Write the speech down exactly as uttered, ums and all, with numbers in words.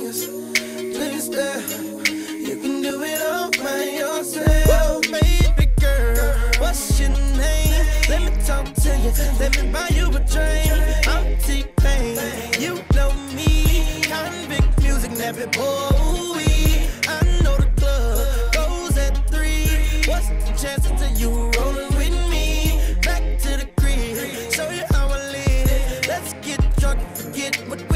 please, please stay. You can do it all by yourself. Baby girl, what's your name? Let me talk to you, let me buy you a drink. I'm T-Pain, you know me. Convict music, never boy. I know the club goes at three. What's the chances of you rolling with me? Back to the crib, show you how I live. Let's get drunk, forget what